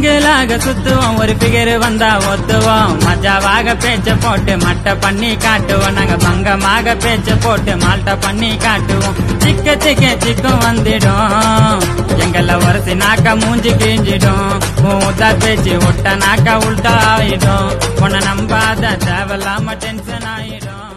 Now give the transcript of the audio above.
சிங்கிளாக சுத்துவோம் ஒரு பிகர் வந்தா ஒத்துவோம் மஜாவாக பேச்ச போட்டு மட்டை பண்ணி காட்டுவோம் நாங்க பங்கமாக பேச்ச போட்டு மால்ட்ட பண்ணி காட்டுவோம் சிக்கும் வந்துடும் எங்கள வரசி நாக்க மூஞ்சி கிழிஞ்சிடும் ஊதா பேச்சு விட்ட நாக்க உள்டா ஆயிடும் உன்னை நம்பாத தேவையில்லாம டென்ஷன் ஆயிடும்